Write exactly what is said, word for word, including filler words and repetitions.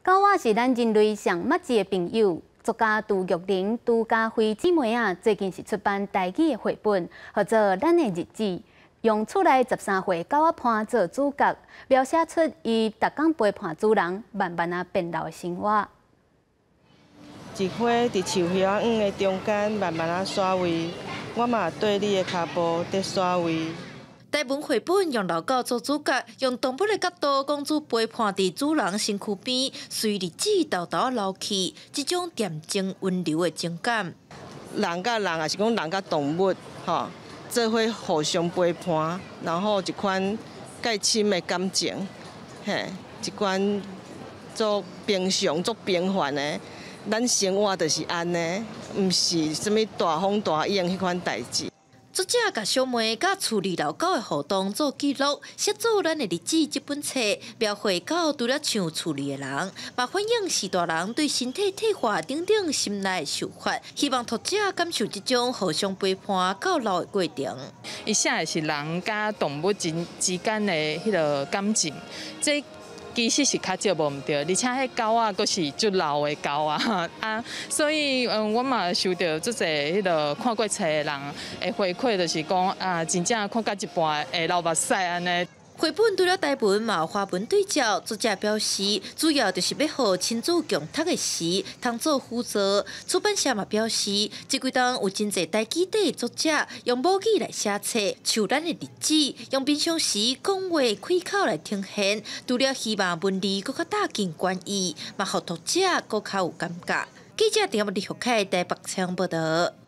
狗仔是咱人类上密切的朋友。作家杜玉玲、杜家辉姊妹啊，最近是出版台语的绘本，叫做《咱的日子》，用厝内十三岁狗仔伴做主角，描写出伊逐工陪伴主人，慢慢啊变老的生活。 一花伫树叶黄的中间慢慢啊刷位，我嘛对你的脚步在刷位。 台本绘本用老狗做主角，用动物的角度，公主陪伴伫主人身躯边，随日子豆豆老去，这种恬静温柔的情感。 人甲人，也是讲人甲动物，吼，做伙互相陪伴，然后一款介深的感情，嘿，一款做平常、做平凡的，咱生活就是安尼，毋是什物大风大影迄款代志。 作者甲小妹甲处理老狗的互动做记录，写作《咱的日子》这本册，描绘狗除了像处理的人，嘛反映是大人对身体退化等等心内的想法，希望读者感受这种互相陪伴到老的过程。 伊写的是人甲动物之之间的迄个感情，这。 其实是较少无毋对，而且迄狗啊，佫是足老的狗啊啊，所以嗯，我嘛收到足侪迄个看过册的人的回馈，就是讲啊，真正看到一半会流目屎安尼。 绘本除了台文嘛有华文对照，作者表示，主要就是要互亲子共读的时，通做辅助。出版社嘛表示，这几档有真侪台语底作者用母语来写册，像咱的日子，用平常时讲话开口来呈现。除了希望文字更较带进关意，嘛互读者更较有感觉。记者陈木立福凯台北采访报道。